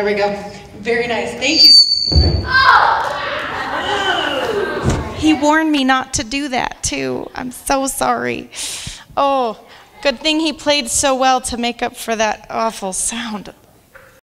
There we go. Very nice. Thank you. He warned me not to do that, too. I'm so sorry. Oh, good thing he played so well to make up for that awful sound.